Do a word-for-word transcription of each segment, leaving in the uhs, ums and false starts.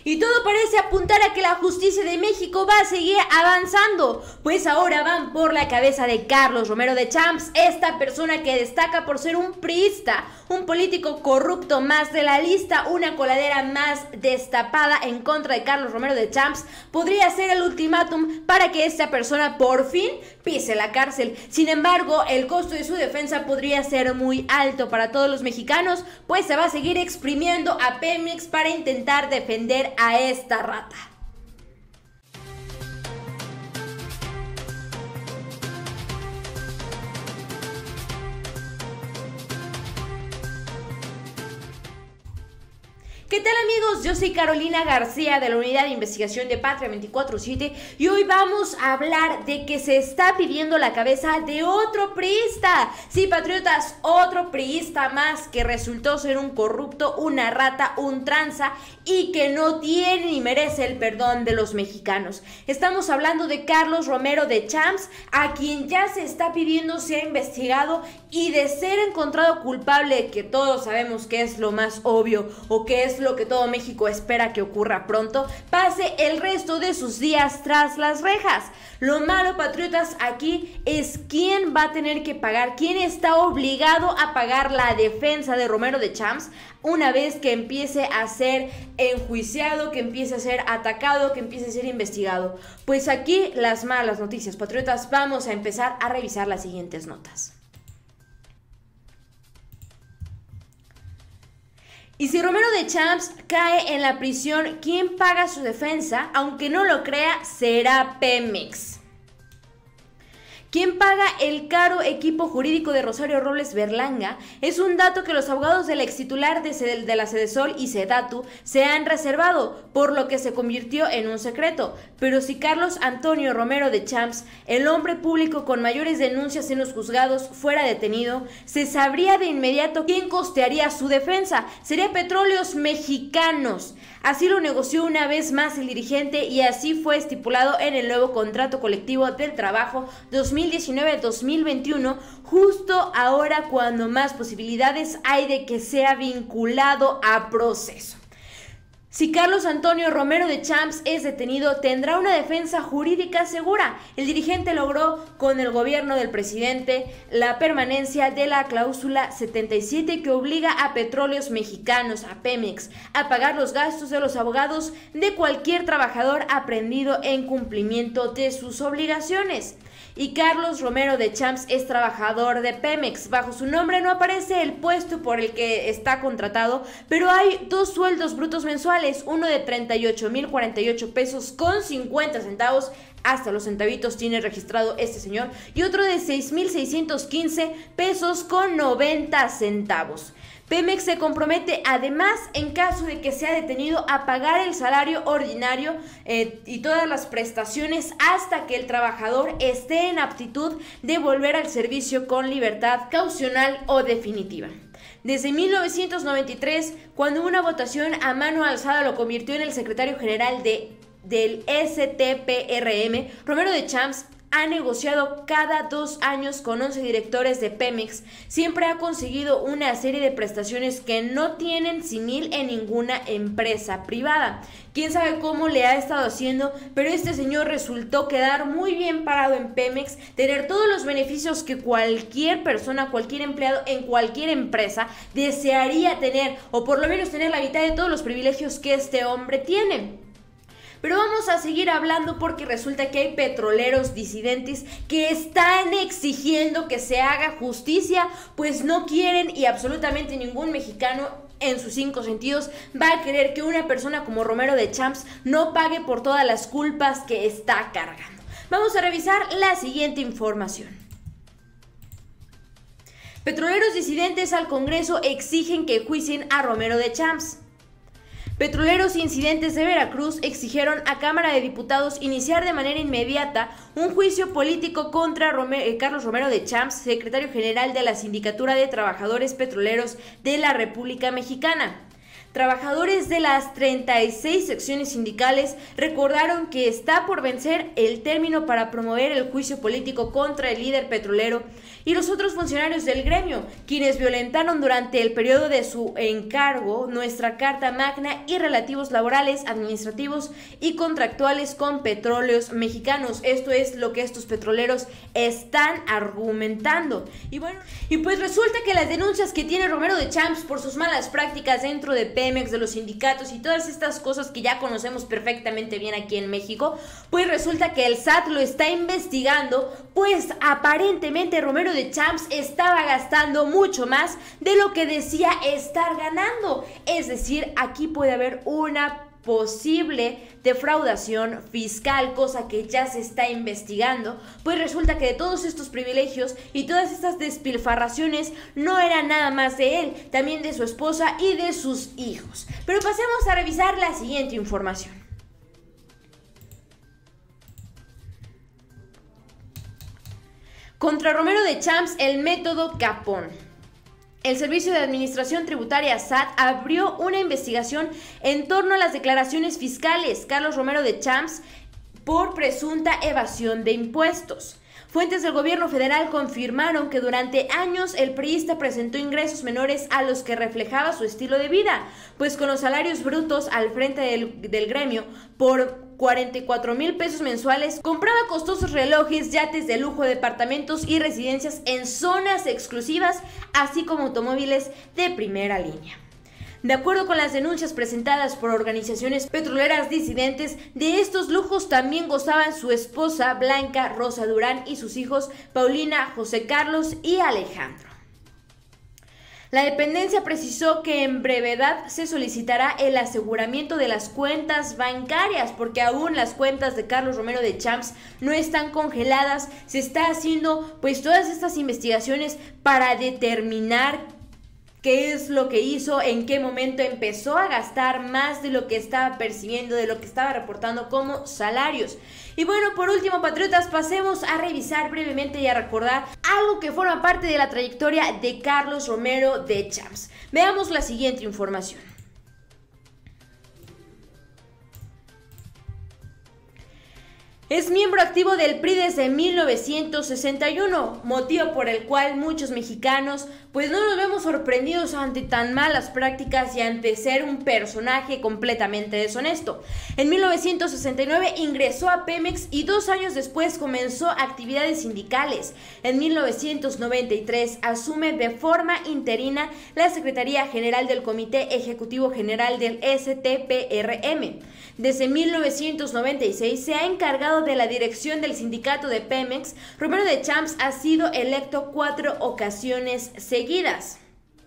Y todo parece apuntar a que la justicia de México va a seguir avanzando, pues ahora van por la cabeza de Carlos Romero de Champs, esta persona que destaca por ser un priista, un político corrupto más de la lista, una coladera más destapada en contra de Carlos Romero de Champs. Podría ser el ultimátum para que esta persona por fin pise la cárcel. Sin embargo, el costo de su defensa podría ser muy alto para todos los mexicanos, pues se va a seguir exprimiendo a Pemex para intentar defender a esta rata. ¿Qué tal, amigos? Yo soy Carolina García de la Unidad de Investigación de Patria veinticuatro siete y hoy vamos a hablar de que se está pidiendo la cabeza de otro priista. Sí, patriotas, otro priista más que resultó ser un corrupto, una rata, un tranza y que no tiene ni merece el perdón de los mexicanos. Estamos hablando de Carlos Romero de Champs, a quien ya se está pidiendo sea investigado y de ser encontrado culpable, que todos sabemos que es lo más obvio o que es lo que todo México espera que ocurra pronto, pase el resto de sus días tras las rejas. Lo malo, patriotas, aquí es quién va a tener que pagar, quién está obligado a pagar la defensa de Romero de Champs una vez que empiece a ser enjuiciado, que empiece a ser atacado, que empiece a ser investigado. Pues aquí las malas noticias, patriotas. Vamos a empezar a revisar las siguientes notas. Y si Romero de Champs cae en la prisión, ¿quién paga su defensa? Aunque no lo crea, será Pemex. ¿Quién paga el caro equipo jurídico de Rosario Robles Berlanga? Es un dato que los abogados del ex titular de, de la Sedesol y Sedatu se han reservado, por lo que se convirtió en un secreto. Pero si Carlos Antonio Romero de Champs, el hombre público con mayores denuncias en los juzgados, fuera detenido, se sabría de inmediato quién costearía su defensa. Sería Petróleos Mexicanos. Así lo negoció una vez más el dirigente y así fue estipulado en el nuevo contrato colectivo del trabajo dos mil diecinueve dos mil veintiuno, justo ahora cuando más posibilidades hay de que sea vinculado a proceso. Si Carlos Antonio Romero de Champs es detenido, tendrá una defensa jurídica segura. El dirigente logró con el gobierno del presidente la permanencia de la cláusula setenta y siete que obliga a Petróleos Mexicanos, a Pemex, a pagar los gastos de los abogados de cualquier trabajador aprendido en cumplimiento de sus obligaciones. Y Carlos Romero de Champs es trabajador de Pemex. Bajo su nombre no aparece el puesto por el que está contratado, pero hay dos sueldos brutos mensuales, uno de treinta y ocho mil cuarenta y ocho pesos con cincuenta centavos, hasta los centavitos tiene registrado este señor, y otro de seis mil seiscientos quince pesos con noventa centavos. Pemex se compromete además, en caso de que sea detenido, a pagar el salario ordinario eh, y todas las prestaciones hasta que el trabajador esté en aptitud de volver al servicio con libertad caucional o definitiva. Desde mil novecientos noventa y tres, cuando una votación a mano alzada lo convirtió en el secretario general de, del S T P R M, Romero de Champs ha negociado cada dos años con once directores de Pemex. Siempre ha conseguido una serie de prestaciones que no tienen simil en ninguna empresa privada. Quién sabe cómo le ha estado haciendo, pero este señor resultó quedar muy bien parado en Pemex, tener todos los beneficios que cualquier persona, cualquier empleado en cualquier empresa desearía tener, o por lo menos tener la mitad de todos los privilegios que este hombre tiene. Pero vamos a seguir hablando porque resulta que hay petroleros disidentes que están exigiendo que se haga justicia, pues no quieren, y absolutamente ningún mexicano en sus cinco sentidos va a querer que una persona como Romero de Champs no pague por todas las culpas que está cargando. Vamos a revisar la siguiente información. Petroleros disidentes al Congreso exigen que enjuicien a Romero de Champs. Petroleros incidentes de Veracruz exigieron a Cámara de Diputados iniciar de manera inmediata un juicio político contra Romero, eh, Carlos Romero de Champs, secretario general de la Sindicatura de Trabajadores Petroleros de la República Mexicana. Trabajadores de las treinta y seis secciones sindicales recordaron que está por vencer el término para promover el juicio político contra el líder petrolero y los otros funcionarios del gremio, quienes violentaron durante el periodo de su encargo nuestra Carta Magna y relativos laborales, administrativos y contractuales con petróleos mexicanos. Esto es lo que estos petroleros están argumentando. Y bueno, y pues resulta que las denuncias que tiene Romero de Champs por sus malas prácticas dentro de Pemex, de los sindicatos y todas estas cosas que ya conocemos perfectamente bien aquí en México, pues resulta que el S A T lo está investigando, pues aparentemente Romero de Champs estaba gastando mucho más de lo que decía estar ganando. Es decir, aquí puede haber una posible defraudación fiscal, cosa que ya se está investigando, pues resulta que de todos estos privilegios y todas estas despilfarraciones no eran nada más de él, también de su esposa y de sus hijos. Pero pasemos a revisar la siguiente información. Contra Romero de Champs, el método Capón. El Servicio de Administración Tributaria S A T abrió una investigación en torno a las declaraciones fiscales Carlos Romero de Champs por presunta evasión de impuestos. Fuentes del gobierno federal confirmaron que durante años el priista presentó ingresos menores a los que reflejaba su estilo de vida, pues con los salarios brutos al frente del, del gremio por cuarenta y cuatro mil pesos mensuales, compraba costosos relojes, yates de lujo, departamentos y residencias en zonas exclusivas, así como automóviles de primera línea. De acuerdo con las denuncias presentadas por organizaciones petroleras disidentes, de estos lujos también gozaban su esposa Blanca Rosa Durán y sus hijos Paulina, José Carlos y Alejandro. La dependencia precisó que en brevedad se solicitará el aseguramiento de las cuentas bancarias, porque aún las cuentas de Carlos Romero de Champs no están congeladas. Se está haciendo pues todas estas investigaciones para determinar qué es lo que hizo, en qué momento empezó a gastar más de lo que estaba percibiendo, de lo que estaba reportando como salarios. Y bueno, por último, patriotas, pasemos a revisar brevemente y a recordar algo que forma parte de la trayectoria de Carlos Romero de Champs. Veamos la siguiente información. Es miembro activo del P R I desde mil novecientos sesenta y uno, motivo por el cual muchos mexicanos pues no nos vemos sorprendidos ante tan malas prácticas y ante ser un personaje completamente deshonesto. En mil novecientos sesenta y nueve ingresó a Pemex y dos años después comenzó actividades sindicales. En mil novecientos noventa y tres asume de forma interina la Secretaría General del Comité Ejecutivo General del S T P R M. Desde mil novecientos noventa y seis se ha encargado de la dirección del sindicato de Pemex. Romero de Champs ha sido electo cuatro ocasiones seguidas.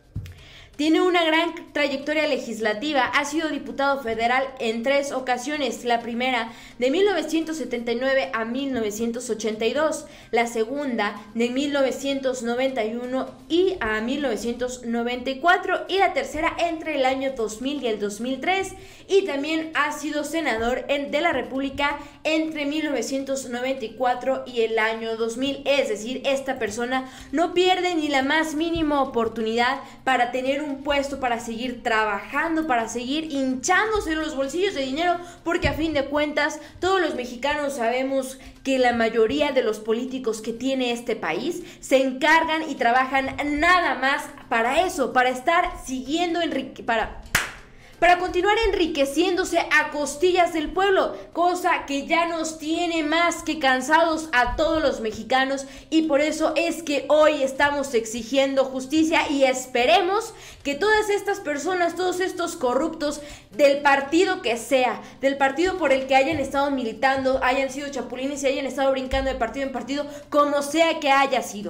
Tiene una gran trayectoria legislativa, ha sido diputado federal en tres ocasiones, la primera de mil novecientos setenta y nueve a mil novecientos ochenta y dos, la segunda de mil novecientos noventa y uno y a mil novecientos noventa y cuatro y la tercera entre el año dos mil y el dos mil tres, y también ha sido senador en, de la República entre mil novecientos noventa y cuatro y el año dos mil, es decir, esta persona no pierde ni la más mínima oportunidad para tener un un puesto, para seguir trabajando, para seguir hinchándose los bolsillos de dinero, porque a fin de cuentas todos los mexicanos sabemos que la mayoría de los políticos que tiene este país se encargan y trabajan nada más para eso, para estar siguiendo enrique para para continuar enriqueciéndose a costillas del pueblo, cosa que ya nos tiene más que cansados a todos los mexicanos, y por eso es que hoy estamos exigiendo justicia y esperemos que todas estas personas, todos estos corruptos del partido que sea, del partido por el que hayan estado militando, hayan sido chapulines y hayan estado brincando de partido en partido, como sea que haya sido,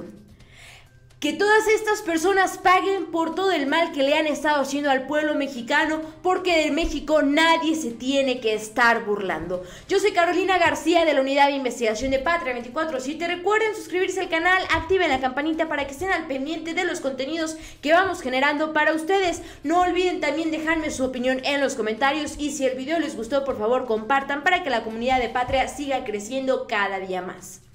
que todas estas personas paguen por todo el mal que le han estado haciendo al pueblo mexicano, porque de México nadie se tiene que estar burlando. Yo soy Carolina García de la Unidad de Investigación de Patria veinticuatro siete. Recuerden suscribirse al canal, activen la campanita para que estén al pendiente de los contenidos que vamos generando para ustedes. No olviden también dejarme su opinión en los comentarios, y si el video les gustó, por favor compartan para que la comunidad de Patria siga creciendo cada día más.